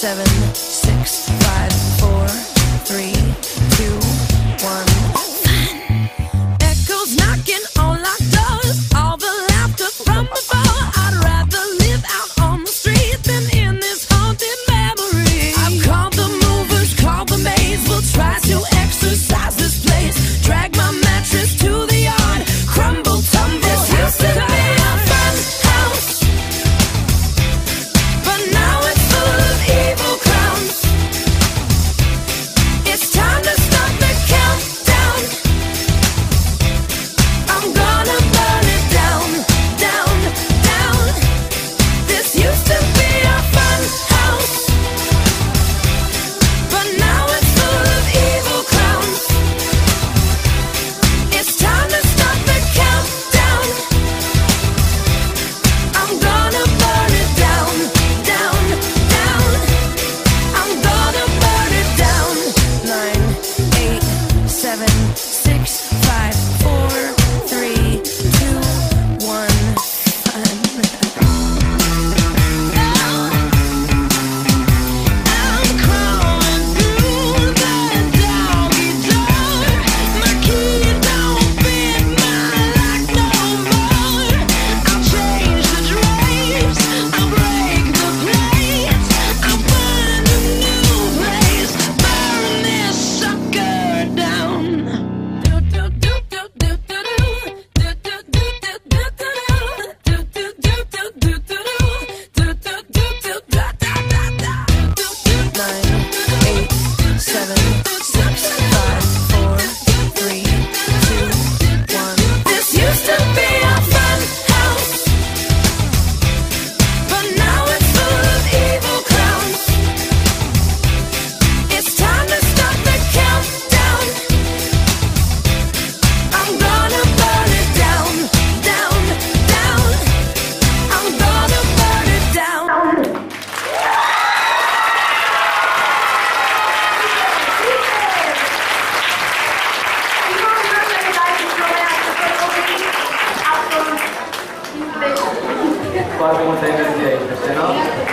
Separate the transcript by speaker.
Speaker 1: 7, 6, 5, 4, 3, 2, 1. Echoes knocking on locked doors, all the laughter from before. I'd rather live out on the street than in this haunted memory. I've called the movers, called the maids, we'll try to exercise this place. Drag my mattress to the yard, crumble, tumble. This used to be a fun house, but now it's full of evil clowns. It's time to stop the countdown. I'm gonna burn it down, down, down. This used to be a fun house, but now it's full of evil clowns. It's time to stop the countdown. I'm gonna burn it down, down, down. I'm gonna burn it down. 9, 8, 7, 6, 5, 4, 3, 2, 1. I'm crawling through the doggy door. My key don't fit my lock no more. I'll change the drapes, I'll break the plates, I'll find a new place, burn this sucker down. This used to be a fun house, but now it's full of evil clowns. It's time to stop the countdown. I'm gonna burn it down, down, down. I'm gonna burn it down.
Speaker 2: Foarte multă energie aici, nu?